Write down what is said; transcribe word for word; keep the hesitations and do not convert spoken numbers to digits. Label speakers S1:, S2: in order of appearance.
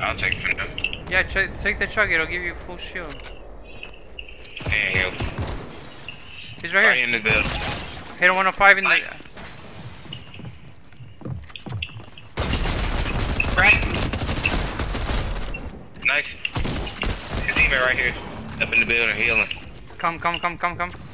S1: I'll take it from them.
S2: Yeah, ch take the truck. It'll give you full shield.
S1: There you go.
S2: He's right, right here.
S1: In the building.
S2: Hit a one oh five in
S1: Nice.
S2: the.
S1: Right. Nice. His teammate right here. Up in the building healing.
S2: Come, come, come, come, come.